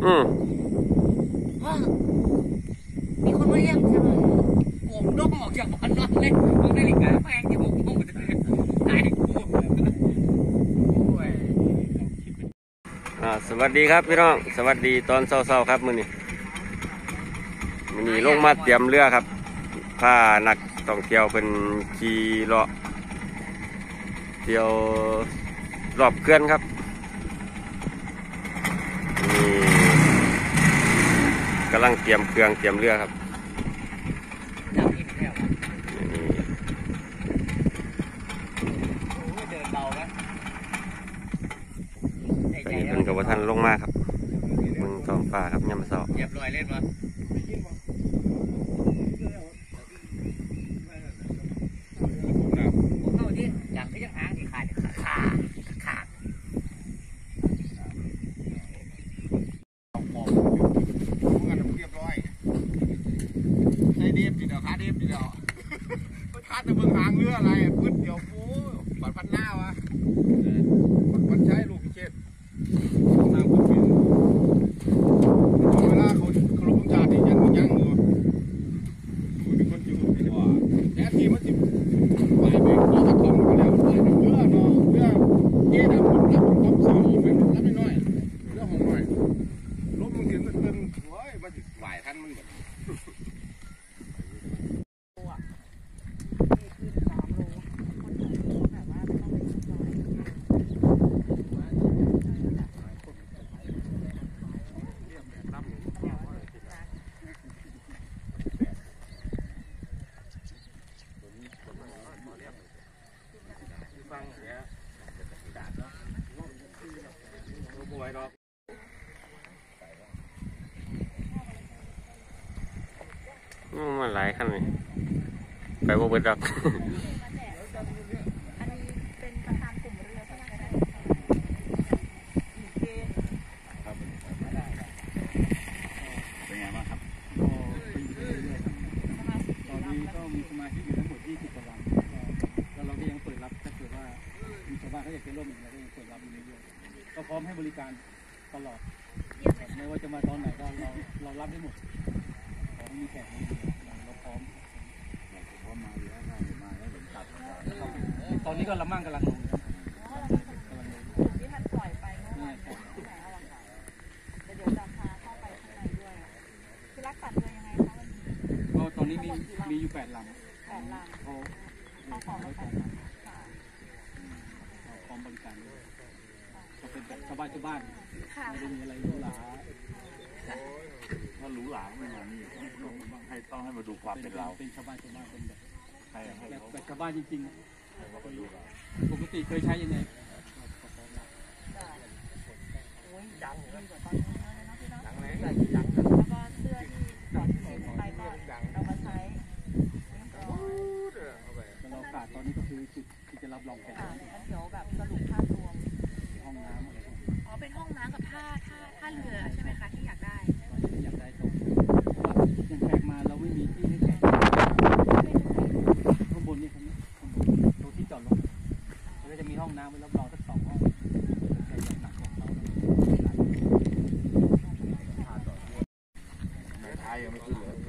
มีคนมาเรียกใช่ไหมผมต้องออกจากบ้านนอนเลยผมได้หลีกแพงที่ผมจะตายกูสวัสดีครับพี่น้องสวัสดีตอนเช้าๆครับมื้อนี้ลงมาเตรียมเรือครับพานักท่องเที่ยวเป็นขี่เลาะเที่ยวรอบเขื่อนครับนี่กำลังเตรียมเครื่องเตรียมเรือครับนี่เป็นกับว่าท่านลงมาครับมึงท้องฟ้าครับยามมื้อเช้าเรียบร้อยเล่นมาเข้าที่อย่างที่ยังหางที่ขาดขาเดียวขาแต่เบิ่งหางเรืออะไรพื้นเดียวฟูปัดพันหน้าวะมันใช้ลูกพิเชษน้ำคนเป็นเวลาเขาลงจ่าที่ยังอยู่มีคนอยู่ที่ว่าแค่ทีมันจิบไปเอาตะคองมาแล้วไปเรือเนาะเรือเจ๊ดำมันรับความสูงเป็นรับไม่น้อยเรือของน้อยลมมันถึงมันเต็มโอ้ยมันไหวทันมันแบบมันหลายขั้นเลยไปบ่เบิดดอกเป็นประธานกลุ่มเรือใช่ไหมเป็นไงบ้างครับตอนนี้ก็มีสมาชิกอยู่ทั้งหมด20 กว่าลำแล้วเราก็ยังเปิดรับถ้าเกิดว่ามีชาวบ้านเขาอยากจะร่วมอีกเราก็ยังเปิดรับอยู่เรื่อยๆก็พร้อมให้บริการตลอดไม่ว่าจะมาตอนไหนก็เรารับได้หมดขอให้มีแขกเราพร้อมตอนนี้ก็ละมั่งกำลังลงที่ท่านปล่อยไปเมื่อวานที่ไหนเอาค่ะเดี๋ยวจะพาเข้าไปข้างในด้วยคือรักษาตัวยังไงคะวันนี้ก็ตอนนี้มีอยู่8 ลำเขาขอ8 ลำค่ะพร้อมบริการด้วยก็เป็นแบบชาวบ้านไม่ได้มีอะไรหรูหราถ้าหรูหราไม่มานี่ต้องให้มาดูความเป็นเราเป็นชาวบ้านเป็นแบบชาวบ้านจริงๆปกติเคยใช้ยังไงดังเลยตอนนี้เลยนะพี่เนาะแล้วก็เสื้อที่ต่อที่ไปก็เรามาใช้เรากาดตอนนี้ก็คือจุดที่จะรับรองแขกเดี๋ยวแบบสรุปภาพรวมห้องน้ำอะไรอ๋อเป็นห้องน้ำกับท่าเรือใช่ไหมคะที่อยากได้ตรงยังแขกมาเราไม่มีที่ให้แขกข้างบนนี่ครับตรงที่จอดรถเราจะมีห้องน้ำไว้รับรองสัก2 ห้องแขกหนักของเราท้ายยังไม่ขึ้นเลย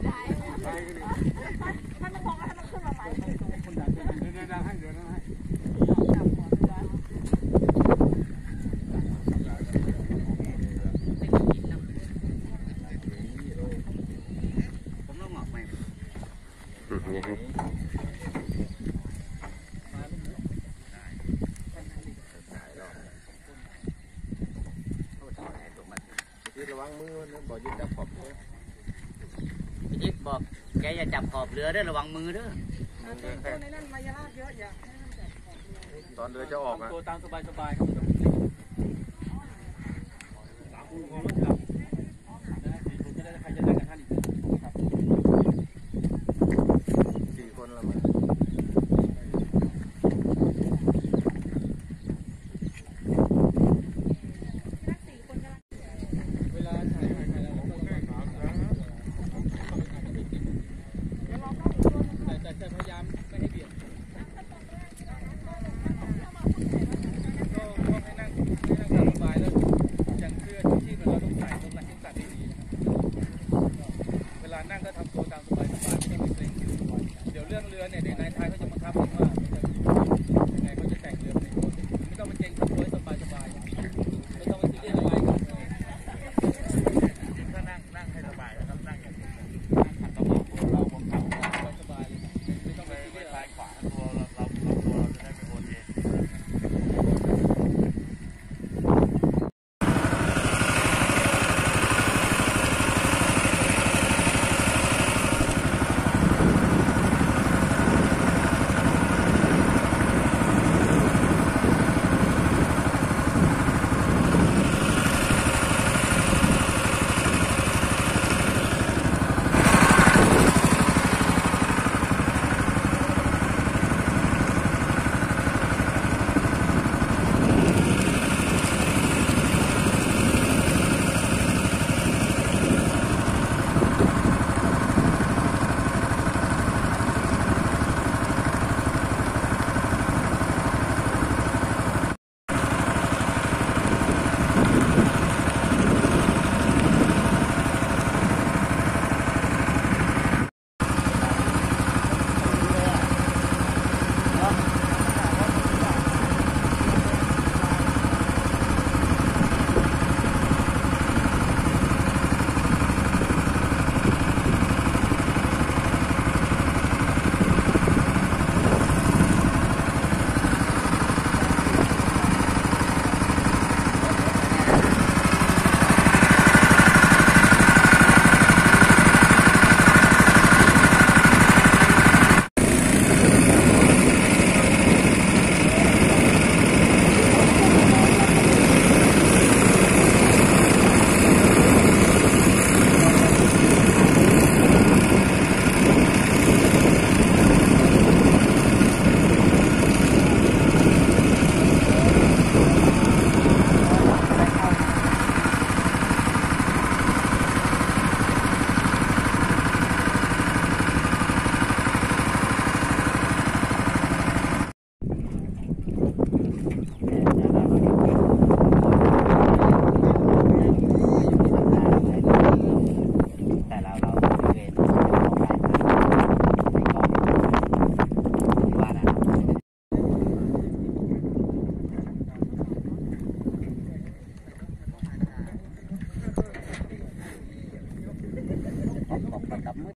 ท่านมองว่าท่านขึ้นมาไหมคนดังให้เดี๋ยวให้ระวังมือนะบอกยึดจับขอบเลยพี่จิ๊บบอกแกอย่าจับขอบเรือเด้อระวังมือเด้อในนั้นมายาลาเยอะอย่าตอนเรือจะออกตัวตามสบายครับ